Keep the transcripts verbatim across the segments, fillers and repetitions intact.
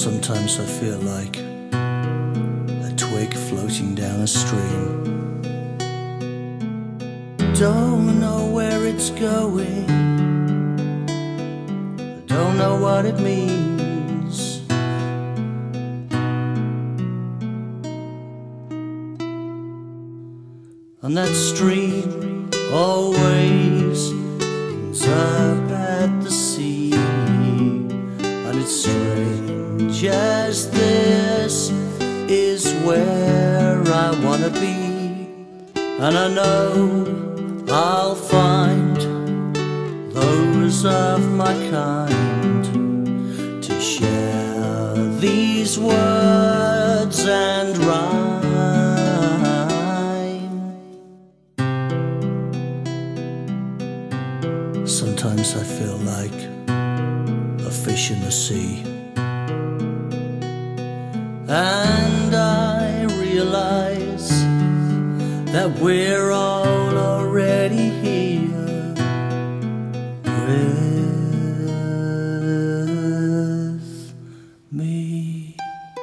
Sometimes I feel like a twig floating down a stream. Don't know where it's going, don't know what it means. And that stream always ends up at the sea. And it's strange as this is where I wanna be. And I know I'll find those of my kind to share these words and rhyme. Sometimes I feel like a fish in the sea, and I realize that we're all already here with me.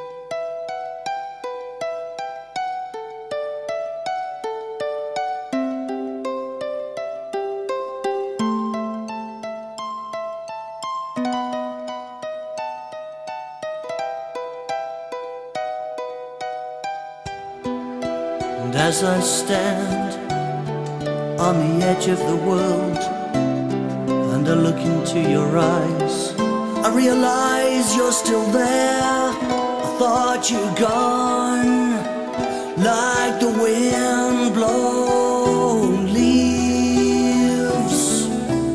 And as I stand on the edge of the world and I look into your eyes, I realize you're still there. I thought you'd gone like the wind blown leaves.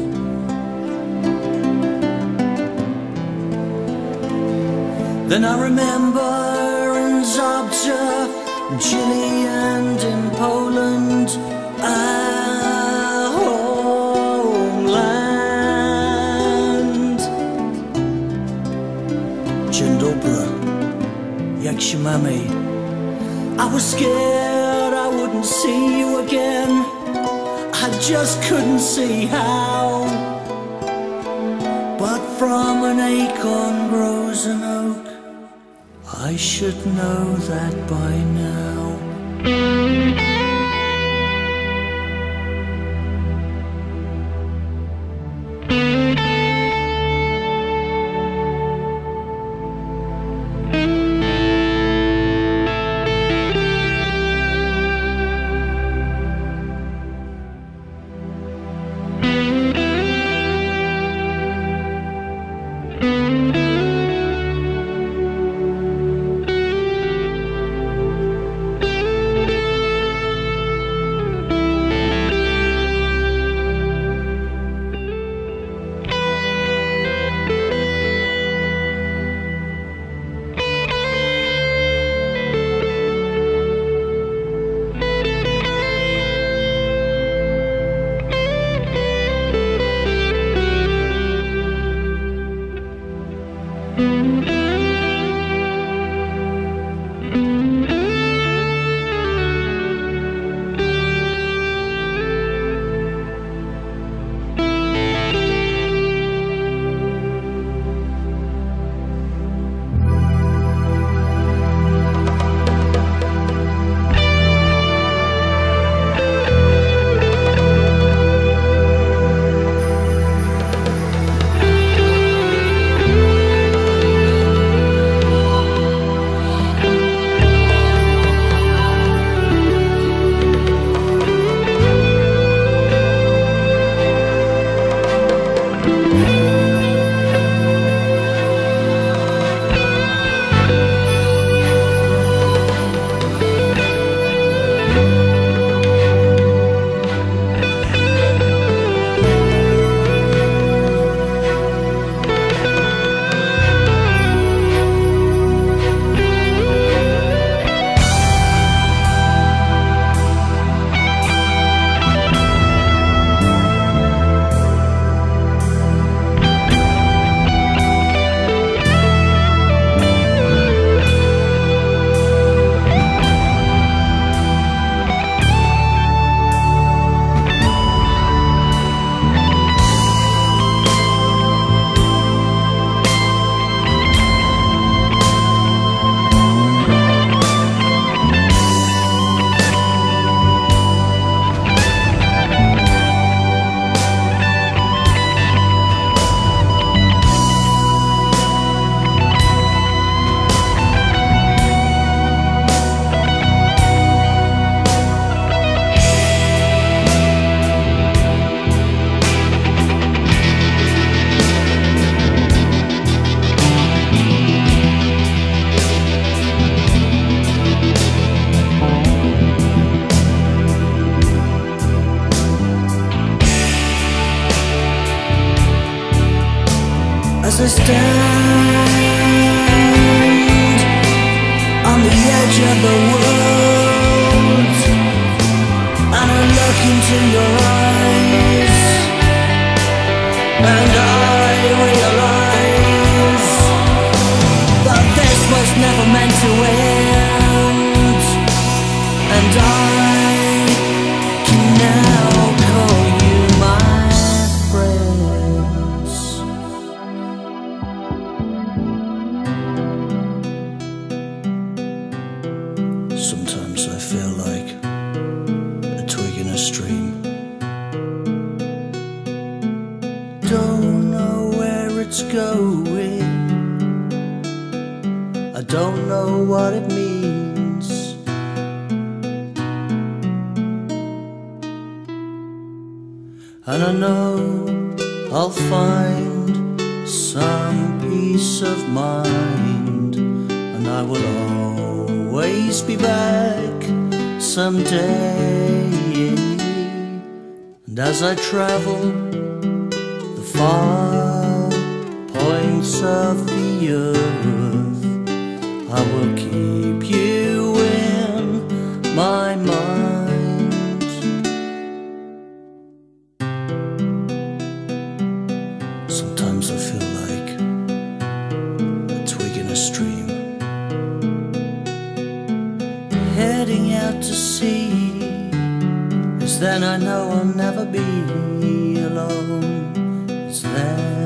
Then I remember in Zabrze, in Chile and in Poland, our homeland. Dzień dobry, jak się mamy? I was scared I wouldn't see you again. I just couldn't see how. But from an acorn grows an oak, I should know that by now. and I can now call you my friends. Sometimes I feel like a twig in a stream. Don't know where it's going, I don't know what it means. And I know I'll find some peace of mind, and I will always be back someday. And as I travel the far points of the earth, I will keep you in my mind. Sometimes I feel like a twig in a stream, heading out to sea, 'cause then I know I'll never be alone. It's then